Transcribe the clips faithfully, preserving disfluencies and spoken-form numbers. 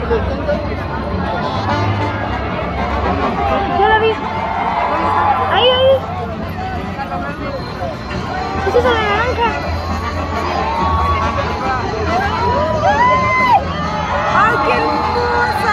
Ya la vi. Ahí, ahí. Esa es la naranja. ¡Ay, qué hermosa!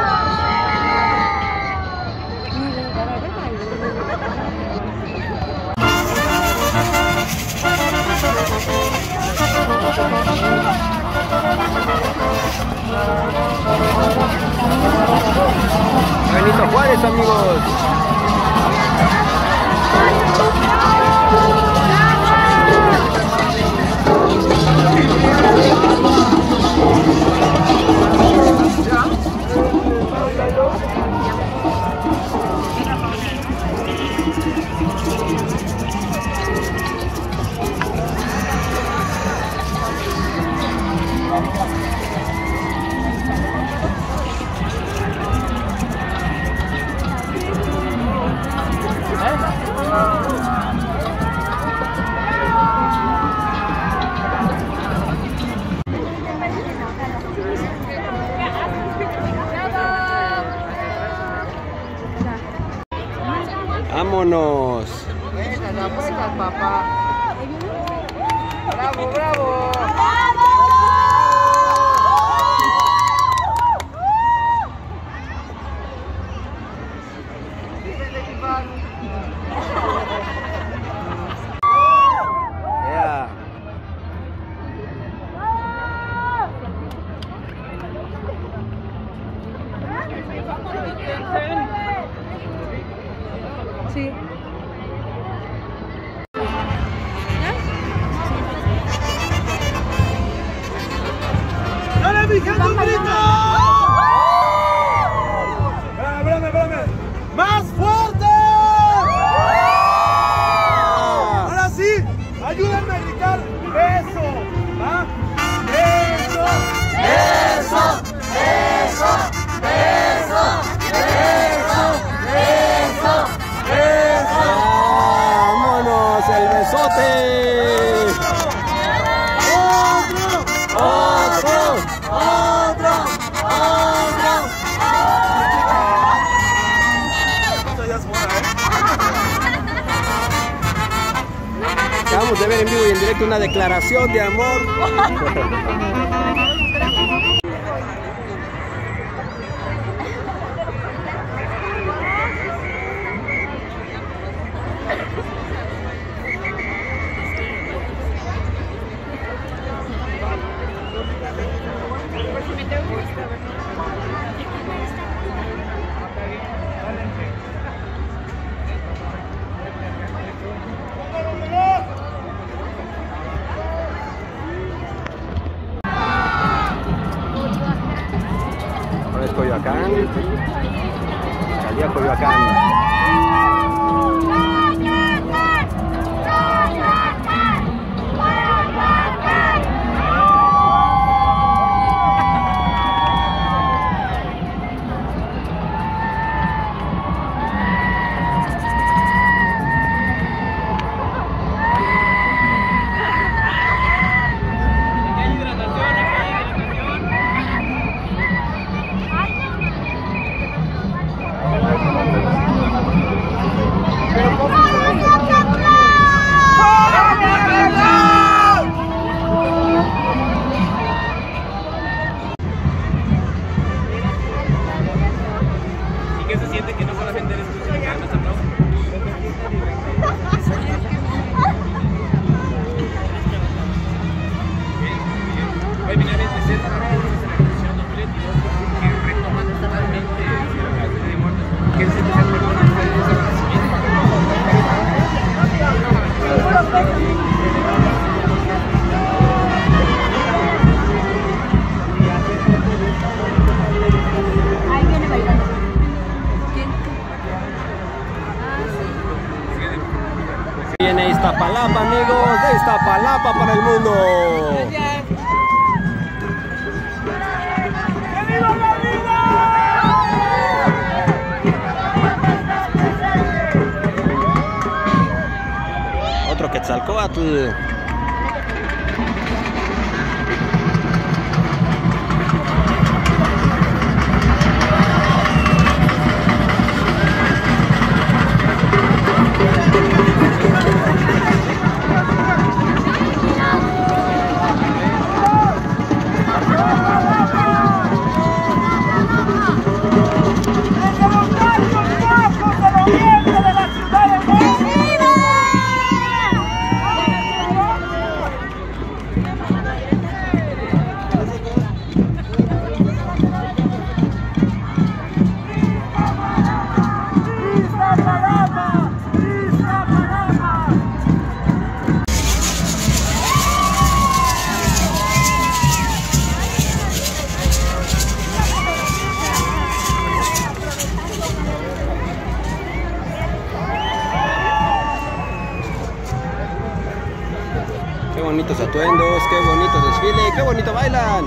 Benito Juárez, amigos. Vámonos. Buenas, las buenas, papá. Bravo, bravo. Yeah. Sí. ¡Dale, mi gente, un grito! Espérame, espérame, espérame. ¡Más fuerte! Ahora sí, ayúdenme a gritar eso, ¿va? ¡Eso! ¡Eso! ¡Eso! ¡Eso! ¡Eso! ¡Eso! ¡Eso! Vámonos, el besote. ¡Otro! ¡Otro! ¡Otro! Esto ya es buena, ¿eh? Acabamos de ver en vivo y en directo una declaración de amor. Ahora es Coyoacán. Salía Coyoacán. Viene Iztapalapa, amigos, de Iztapalapa para el mundo. Otro Quetzalcóatl. Qué bonitos atuendos, qué bonito desfile, qué bonito bailan.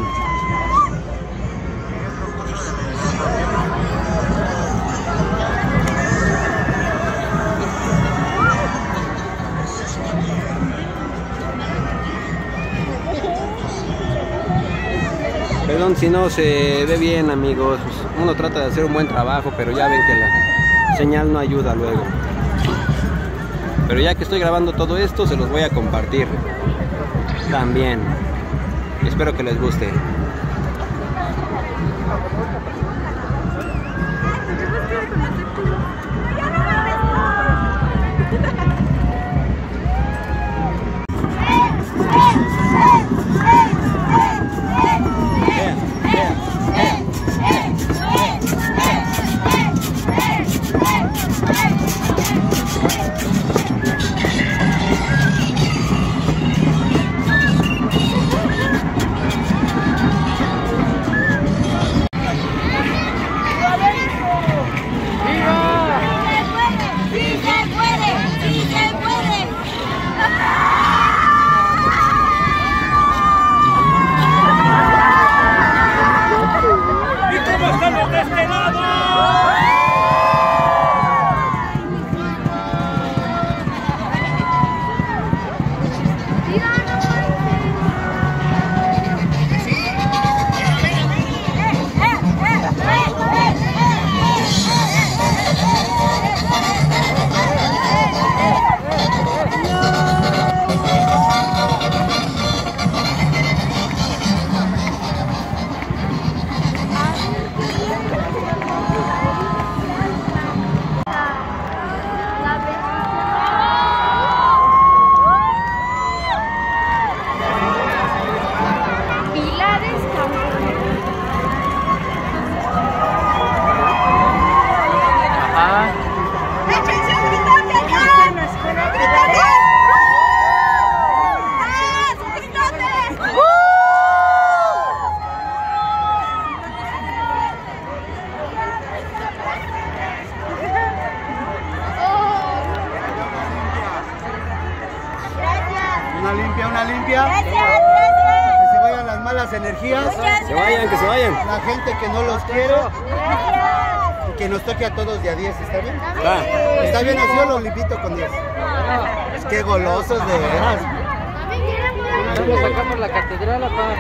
Perdón si no se ve bien, amigos. Uno trata de hacer un buen trabajo, pero ya ven que la señal no ayuda luego. Pero ya que estoy grabando todo esto, se los voy a compartir también. Espero que les guste. Una limpia, una limpia. Gracias, gracias. Que se vayan las malas energías. Gracias. Se vayan, que se vayan. La gente que no los quiere. Gracias. Y que nos toque a todos de a diez, ¿está bien? Ah. ¿Está bien así o los limpito con diez? Es que golosos de veras. Vamos acá por la catedral, papá.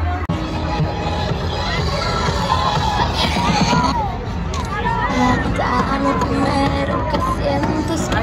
Lo primero que siento es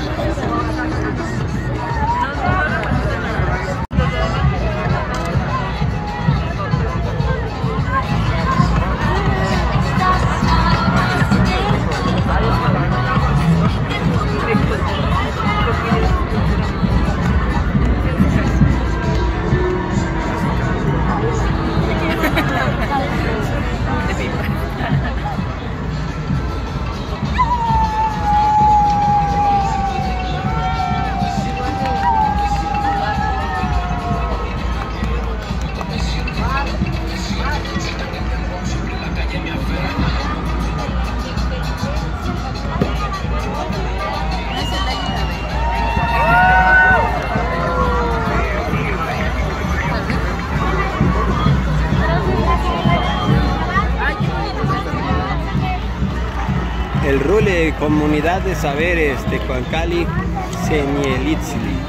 el Rule Comunidad de Saberes de Tecuancali, Senielitzli.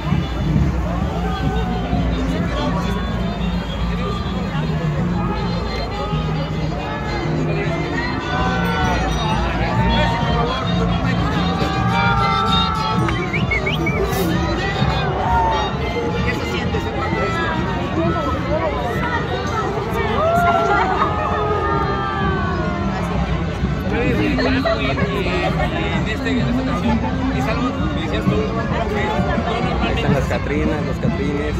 Están las Catrinas, los Catrines.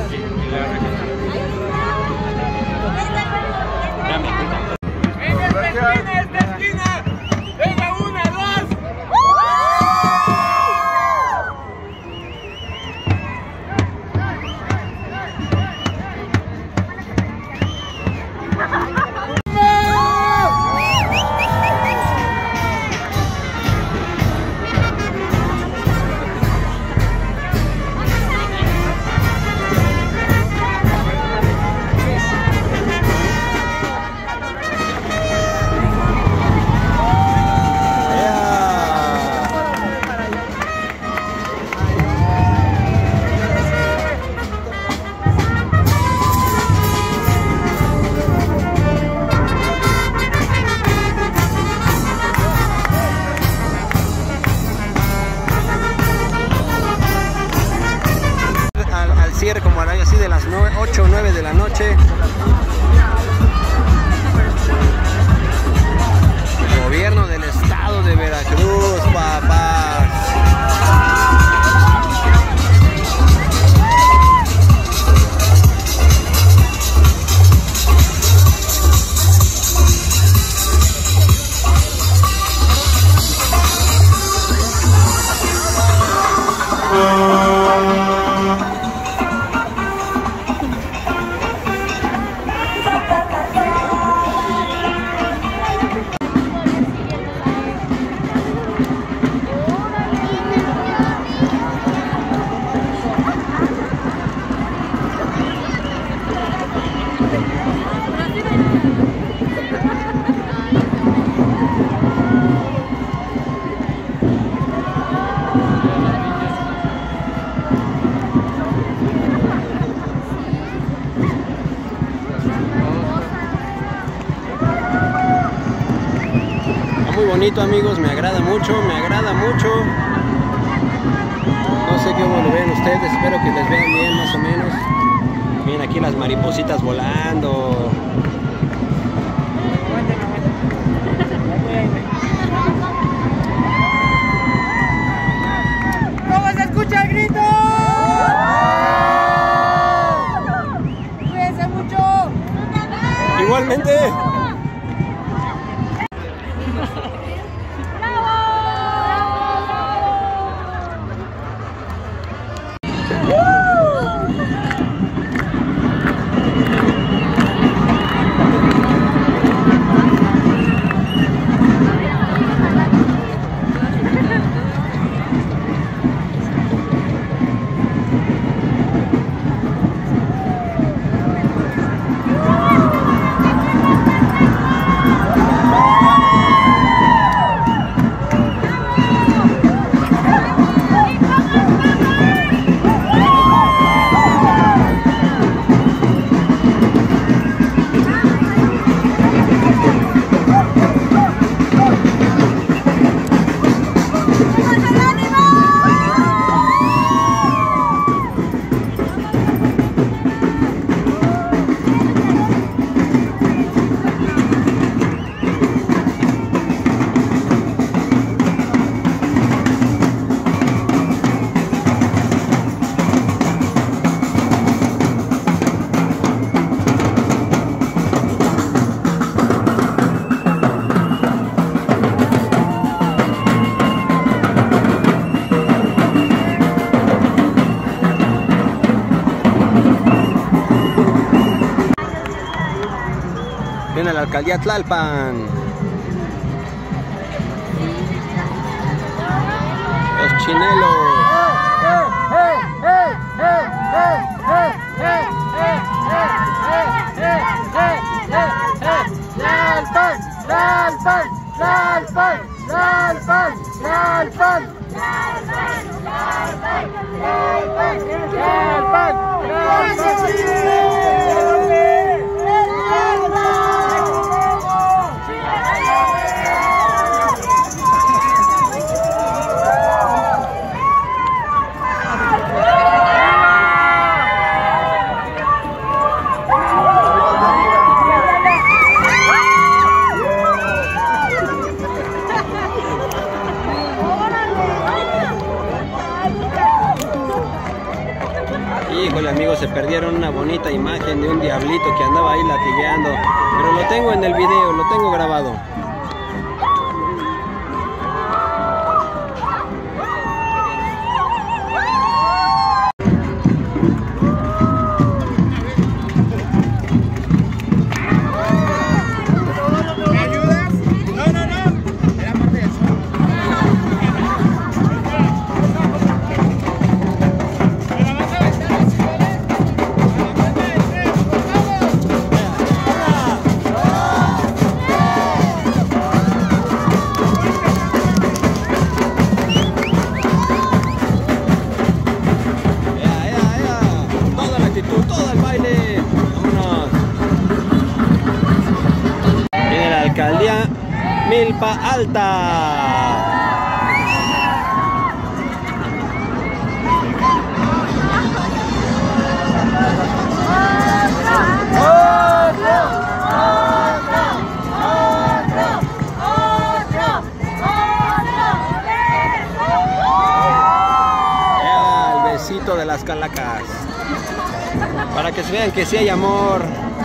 ver como ahora así de las ocho o nueve de la noche. El gobierno del estado de Veracruz, papás. Bonito, amigos, me agrada mucho, me agrada mucho. No sé cómo lo ven ustedes, espero que les vean bien más o menos. Miren aquí las maripositas volando. ¿Cómo se escucha el grito? ¡Cuídense mucho! Igualmente. Viene la alcaldía Tlalpan. Los chinelos. Tlalpan, Tlalpan, Tlalpan, Tlalpan, Tlalpan, Tlalpan, Híjole, amigos, se perdieron una bonita imagen de un diablito que andaba ahí latigueando, pero lo tengo en el video, lo tengo grabado. Todo el baile, vámonos. Viene la alcaldía Milpa Alta. las calacas. Para que se vean que sí hay amor.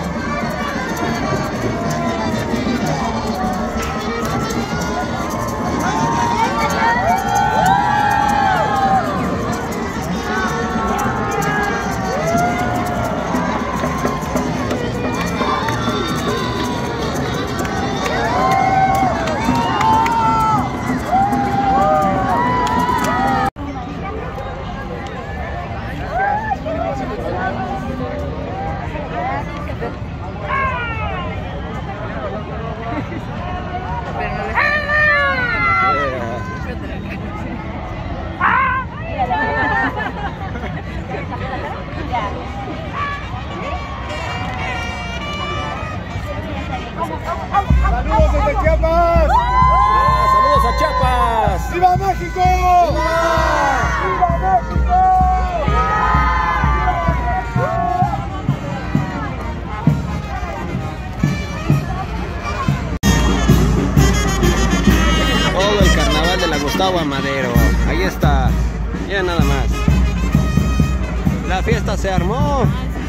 ¡Saludos desde Chiapas! Ah, ¡saludos a Chiapas! ¡Viva México! ¡Viva! ¡Viva México! Todo el carnaval de la Gustavo Amadero. Ahí está. Miren nada más. La fiesta se armó.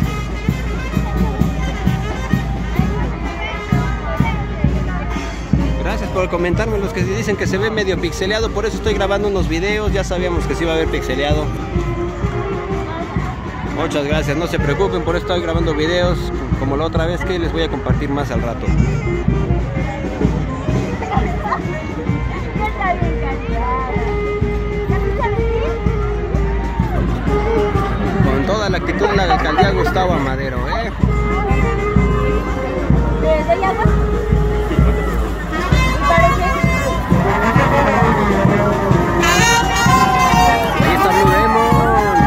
Gracias por comentarme los que dicen que se ve medio pixeleado. Por eso estoy grabando unos videos. Ya sabíamos que sí iba a haber pixeleado. Muchas gracias. No se preocupen, por eso estoy grabando videos como la otra vez, que les voy a compartir más al rato. Con toda la actitud de la alcaldía Gustavo Amadero, ¿eh? Ahí está Blue Demon.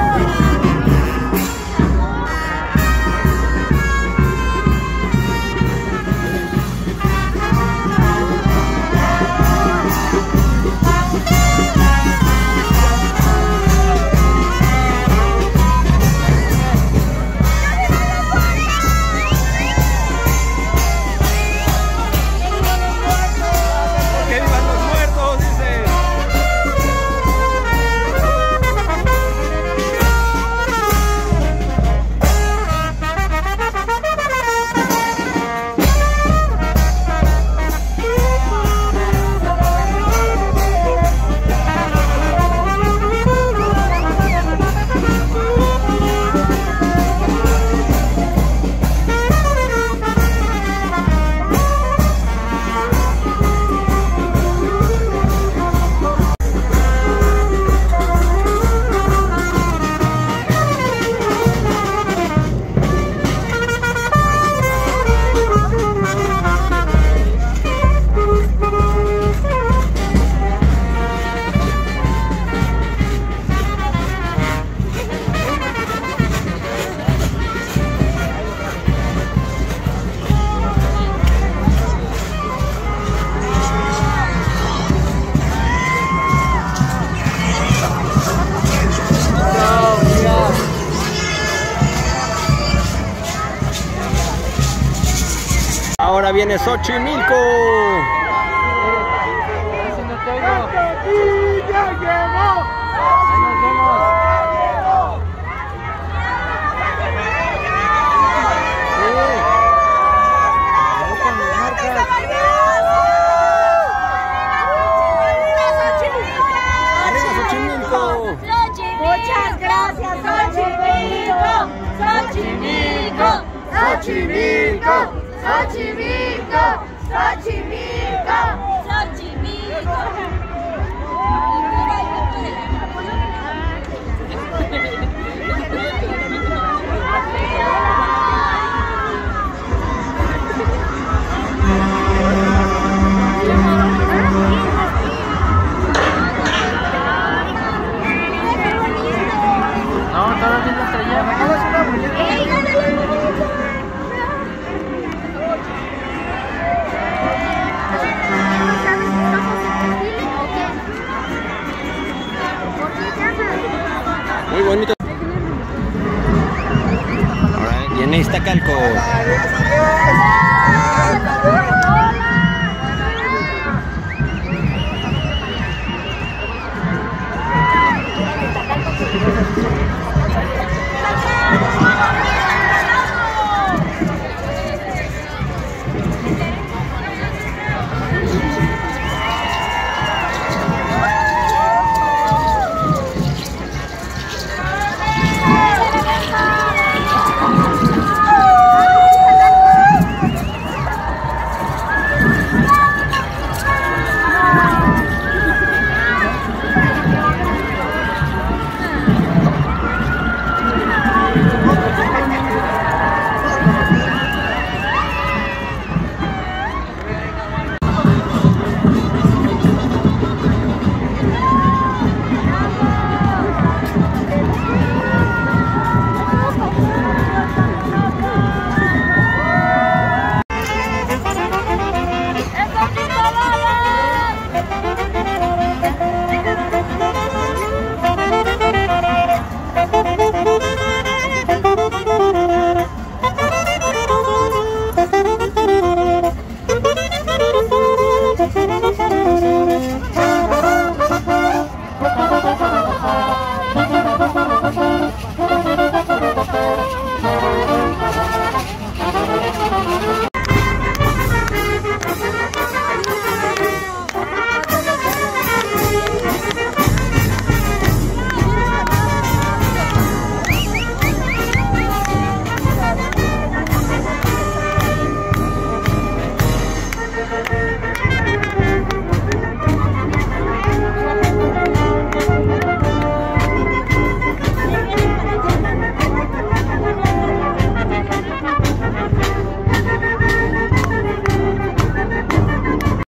Ahora viene Xochimilco. Muchas gracias, Xochimilco, Xochimilco, Xochimilco, Xochimilco, Xochimilco, Xochimilco. No, todavía no traía. Muy bonito. Ahora viene Iztacalco.